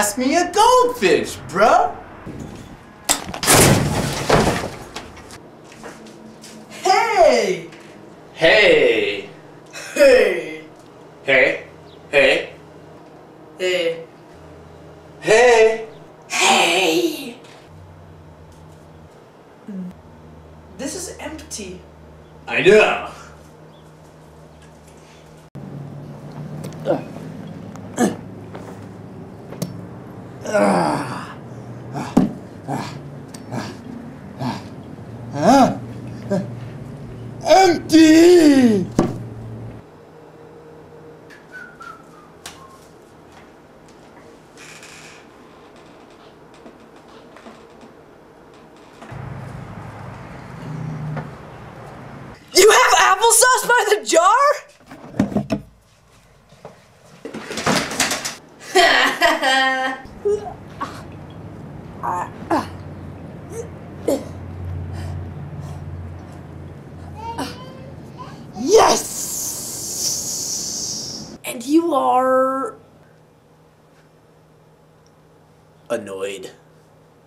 Pass me a goldfish, bruh. Hey! Hey! Hey! Hey! Hey! Hey! Hey! Hey! This is empty. I know. Empty! You have applesauce by the jar? Yes! And you are... Annoyed.